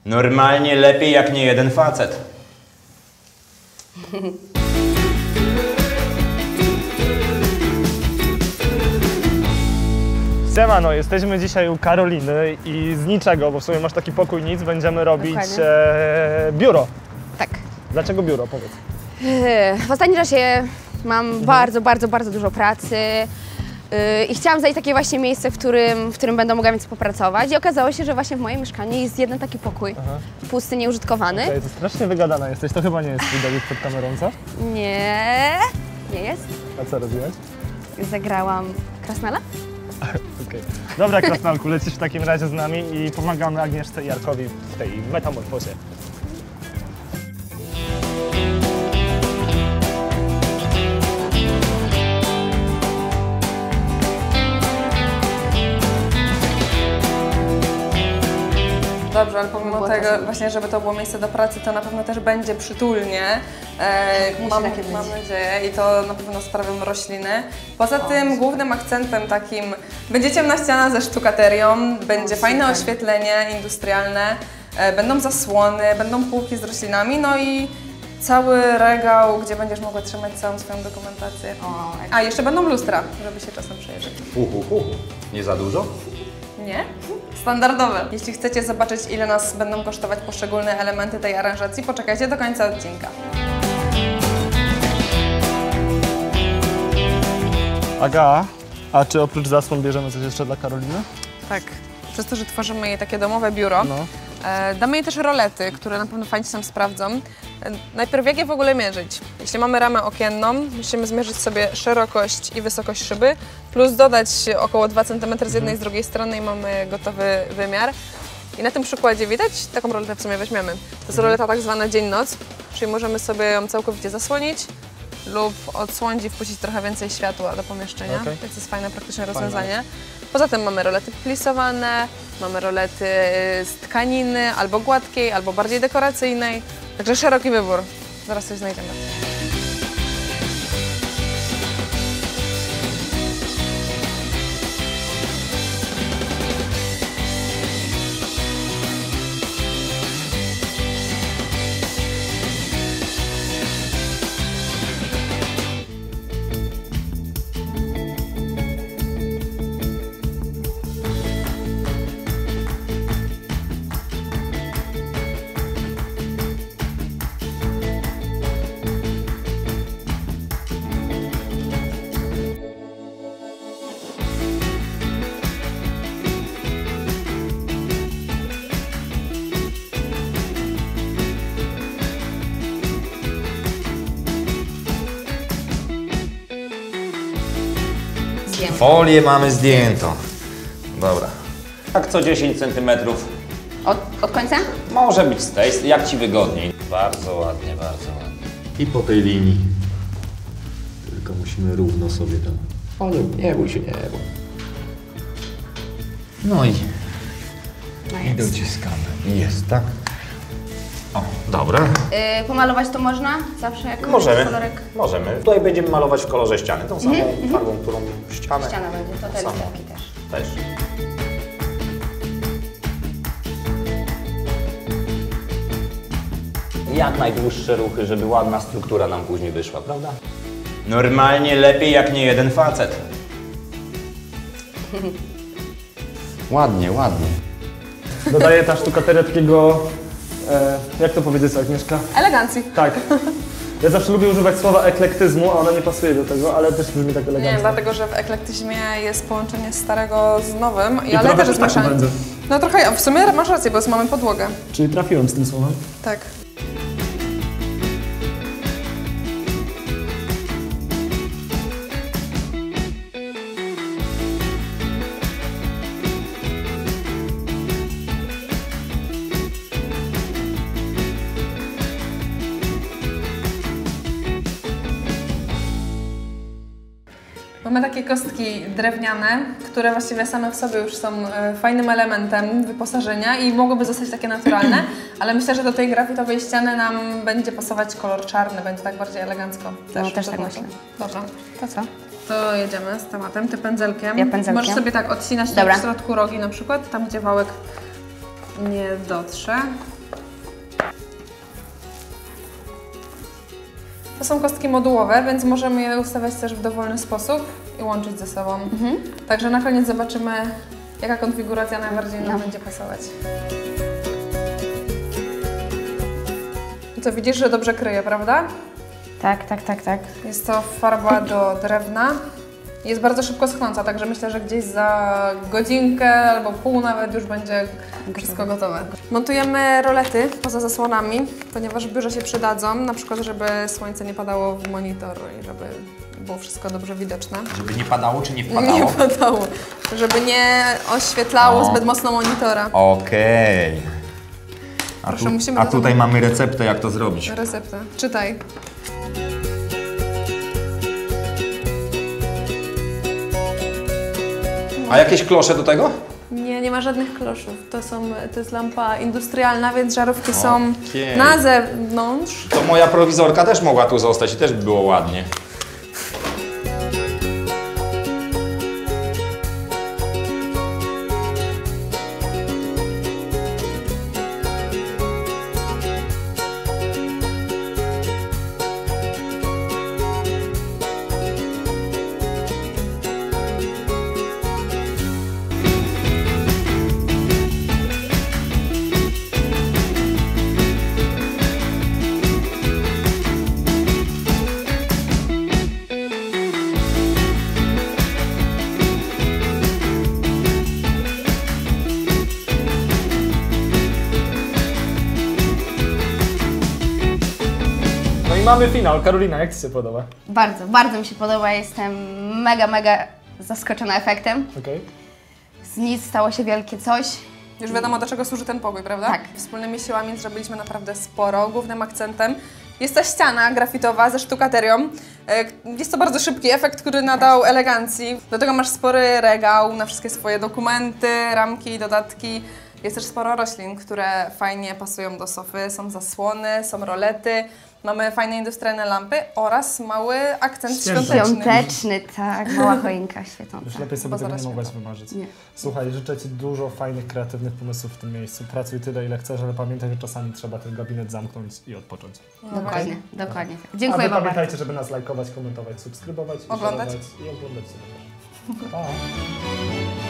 Normalnie lepiej jak nie jeden facet. Siemano, jesteśmy dzisiaj u Karoliny i z niczego, bo w sumie masz taki pokój nic, będziemy robić biuro. Tak. Dlaczego biuro, powiedz? W ostatnim czasie mam bardzo dużo pracy i chciałam znaleźć takie właśnie miejsce, w którym będę mogła więcej popracować i okazało się, że właśnie w moim mieszkaniu jest jeden taki pokój, pusty, nieużytkowany. Okej, to strasznie wygadana jesteś, to chyba nie jest twój debiut przed kamerą, co? Nie jest. A co robiłaś? Zagrałam Krasnala. Okej. Dobra, Krasnalku, lecisz w takim razie z nami i pomagamy Agnieszce i Jarkowi w tej metamorfozie. Dobrze, ale pomimo tego właśnie, żeby to było miejsce do pracy, to na pewno też będzie przytulnie. Mam nadzieję i to na pewno sprawią rośliny. Poza tym głównym akcentem takim będzie ciemna ściana ze sztukaterią, będzie fajne oświetlenie industrialne, będą zasłony, będą półki z roślinami, no i cały regał, gdzie będziesz mogła trzymać całą swoją dokumentację. A jeszcze będą lustra, żeby się czasem przejeżdżać. Nie za dużo? Nie? Standardowe. Jeśli chcecie zobaczyć, ile nas będą kosztować poszczególne elementy tej aranżacji, poczekajcie do końca odcinka. Aga, a czy oprócz zasłon bierzemy coś jeszcze dla Karoliny? Tak. Przez to, że tworzymy jej takie domowe biuro, damy jej też rolety, które na pewno fajnie się nam sprawdzą. Najpierw jak je w ogóle mierzyć? Jeśli mamy ramę okienną, musimy zmierzyć sobie szerokość i wysokość szyby, plus dodać około 2 cm z jednej i z drugiej strony i mamy gotowy wymiar. I na tym przykładzie widać, taką roletę w sumie weźmiemy. To jest roleta tak zwana dzień-noc, czyli możemy sobie ją całkowicie zasłonić lub odsłonić i wpuścić trochę więcej światła do pomieszczenia, więc to jest fajne, praktyczne rozwiązanie. Poza tym mamy rolety plisowane, mamy rolety z tkaniny, albo gładkiej, albo bardziej dekoracyjnej. Także szeroki wybór. Zaraz coś znajdziemy. Folię mamy zdjętą. Dobra. Tak co 10 cm. Od końca? Może być z tej, jak ci wygodniej. Bardzo ładnie, bardzo ładnie. I po tej linii. Tylko musimy równo sobie tam. O nie bój się, nie bój. No i dociskamy. Jest, tak? O, dobra. Pomalować to można? Zawsze jako Możemy. kolorek? Możemy. Tutaj będziemy malować w kolorze ściany, tą samą farbą, którą ścianę. Ściana będzie, to te listewki też. Też. Jak najdłuższe ruchy, żeby ładna struktura nam później wyszła, prawda? Normalnie lepiej jak nie jeden facet. Ładnie, ładnie. Dodaje ta sztukateria takiego, jak to powiedzieć, Agnieszka? Elegancji. Tak. Ja zawsze lubię używać słowa eklektyzmu, a ona nie pasuje do tego, ale też brzmi tak elegancko. Nie, dlatego że w eklektyzmie jest połączenie starego z nowym, ale też jest mieszanie. No trochę, w sumie masz rację, bo mamy podłogę. Czyli trafiłem z tym słowem? Tak. Mamy takie kostki drewniane, które właściwie same w sobie już są fajnym elementem wyposażenia i mogłyby zostać takie naturalne, ale myślę, że do tej grafitowej ściany nam będzie pasować kolor czarny, będzie tak bardziej elegancko. Też tak myślę. Dobrze. To co? To jedziemy z tematem, ty pędzelkiem. Ja pędzelkiem. Możesz sobie tak odcinać w środku rogi na przykład, tam gdzie wałek nie dotrze. To są kostki modułowe, więc możemy je ustawiać też w dowolny sposób i łączyć ze sobą. Także na koniec zobaczymy, jaka konfiguracja najbardziej nam będzie pasować. To widzisz, że dobrze kryje, prawda? Tak. Jest to farba do drewna. Jest bardzo szybko schnąca, także myślę, że gdzieś za godzinkę albo pół nawet już będzie wszystko gotowe. Montujemy rolety poza zasłonami, ponieważ w biurze się przydadzą, na przykład żeby słońce nie padało w monitor i żeby było wszystko dobrze widoczne. Żeby nie padało czy nie wpadało? Nie padało, żeby nie oświetlało zbyt mocno monitora. Okej. Proszę, musimy A to tutaj mamy receptę, jak to zrobić. Receptę. Czytaj. A jakieś klosze do tego? Nie ma żadnych kloszów. To jest lampa industrialna, więc żarówki są Okej. na zewnątrz. To moja prowizorka też mogła tu zostać i też by było ładnie. No i mamy finał. Karolina, jak Ci się podoba? Bardzo mi się podoba. Jestem mega zaskoczona efektem. Okej. Z nic stało się wielkie coś. Już wiadomo, do czego służy ten pokój, prawda? Tak. Wspólnymi siłami zrobiliśmy naprawdę sporo. Głównym akcentem jest ta ściana grafitowa ze sztukaterią. Jest to bardzo szybki efekt, który nadał elegancji. Do tego masz spory regał na wszystkie swoje dokumenty, ramki, dodatki. Jest też sporo roślin, które fajnie pasują do sofy. Są zasłony, są rolety. Mamy fajne industrialne lampy oraz mały akcent świąteczny. Świąteczny, tak. Mała choinka świecąca. Już lepiej sobie Bo tego nie zaraz mogłaś święta. wymarzyć. Nie. Słuchaj, życzę Ci dużo fajnych, kreatywnych pomysłów w tym miejscu. Pracuj tyle, ile chcesz, ale pamiętaj, że czasami trzeba ten gabinet zamknąć i odpocząć. Dokładnie. A Dziękuję Wy Wam bardzo. pamiętajcie, żeby nas lajkować, komentować, subskrybować, Oglądać. i oglądać sobie też. Pa!